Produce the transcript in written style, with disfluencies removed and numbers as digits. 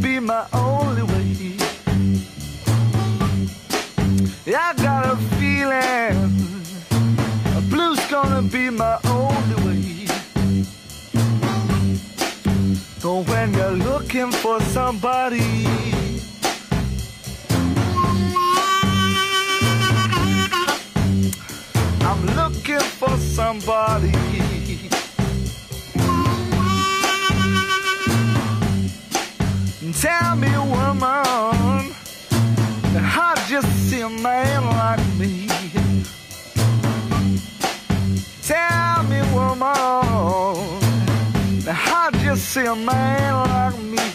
be my only way. I got a feeling blue's gonna be my only way. But when you're looking for somebody, I'm looking for somebody. Tell me, woman, how'd you see a man like me? Tell me, woman, how'd you see a man like me?